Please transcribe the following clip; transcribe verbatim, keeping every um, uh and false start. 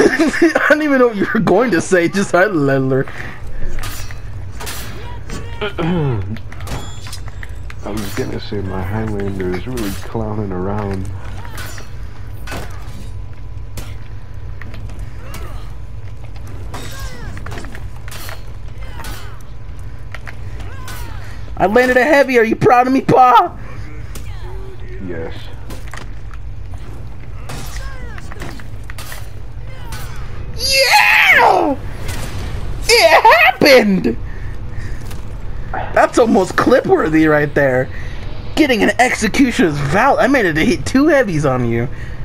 I don't even know what you were going to say, just I Ledler. I was gonna say my Highlander is really clowning around. I landed a heavy, are you proud of me, Pa? Yes. Yeah! It happened! That's almost clip-worthy right there. Getting an executioner's valk. I made it to hit two heavies on you.